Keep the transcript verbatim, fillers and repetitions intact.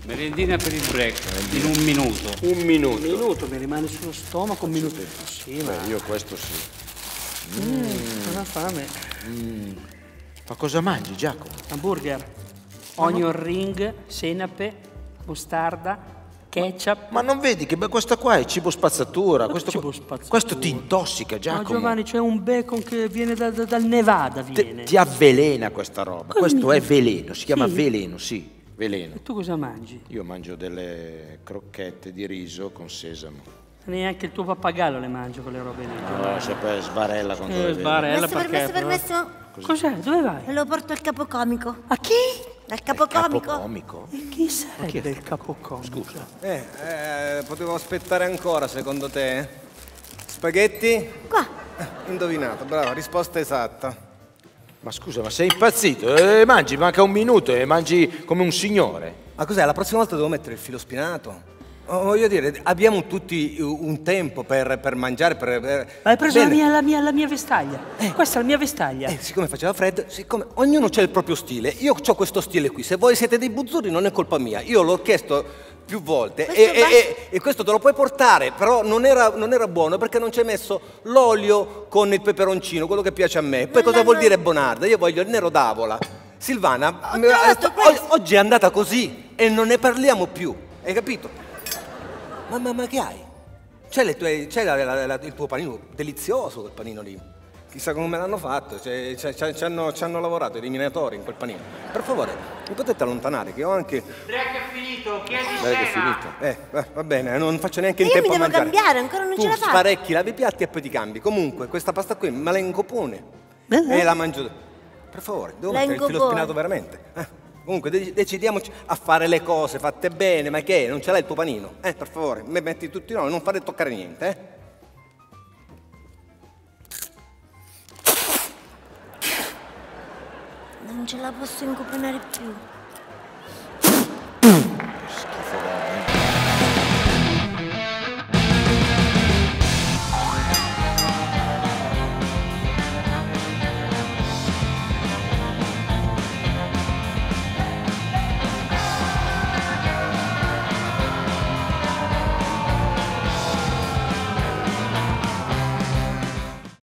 Merendina per il break, in un minuto. Un minuto. Un minuto, mi rimane sullo stomaco un minuto. Sì, ma Beh, io questo sì. mm, non ha fame. Mm. Ma cosa mangi, Giacomo? Hamburger, onion ring, senape, mostarda, ketchup. Ma non vedi che beh, questa qua è cibo spazzatura. Questo, cibo qua- spazzatura? questo ti intossica, Ma Giacomo. Giovanni, c'è un bacon che viene da- da- dal Nevada, viene. Ti, ti avvelena questa roba. Come Questo mi- è veleno, si chiama Sì. veleno, sì, veleno. E tu cosa mangi? Io mangio delle crocchette di riso con sesamo. Neanche il tuo pappagallo le mangia quelle robe lì. No, sempre sbarella quando Eh, le vedo. sbarella Permesso, perché... permesso, permesso. Cos'è? Dove vai? Me lo porto al capocomico. A chi? Al capocomico. Capocomico? E chi sarebbe il capocomico? Scusa. Eh, eh, potevo aspettare ancora, secondo te? Spaghetti? Qua. Eh, indovinato, brava, risposta esatta. Ma scusa, ma sei impazzito? Eh, mangi, manca un minuto e mangi come un signore. Ma cos'è, la prossima volta devo mettere il filo spinato? Oh, voglio dire, abbiamo tutti un tempo per, per mangiare, per... per- Ma hai preso la Bene. mia, la, mia, la mia vestaglia. Questa è la mia vestaglia. Eh, siccome faceva freddo, siccome ognuno c'ha il proprio stile, io ho questo stile qui. Se voi siete dei buzzurri non è colpa mia. Io l'ho chiesto più volte e, Questo e- va- e- e questo te lo puoi portare, però non era, non era buono perché non ci hai messo l'olio con il peperoncino, quello che piace a me. Poi Non cosa vuol l'hanno- dire bonarda? Io voglio il nero d'avola. Silvana, Ho mi- trovato o- questo. oggi è andata così e non ne parliamo più. Hai capito? Ma, ma, ma che hai? C'è, le tue- c'è la- la- la- il tuo panino, delizioso quel panino lì. Chissà come me l'hanno fatto, cioè, cioè, cioè, ci, hanno, ci hanno lavorato i eliminatori in quel panino. Per favore, mi potete allontanare che ho anche... Break è finito, chiedi Dai che è finito. Eh, va- va bene, non faccio neanche in E io tempo mi a devo mangiare. cambiare, ancora non tu ce la faccio. sparecchi, lavi i piatti e poi ti cambi. Comunque, questa pasta qui me la ingopone. Eh, E la mangio... Per favore, devo La mettere il filo ingopone. spinato veramente. Eh, Comunque, de- decidiamoci a fare le cose fatte bene, ma che è? Non ce l'hai il tuo panino? Eh, per favore, mi metti tutti no, non fare toccare niente, eh? Non ce la posso incoponare più.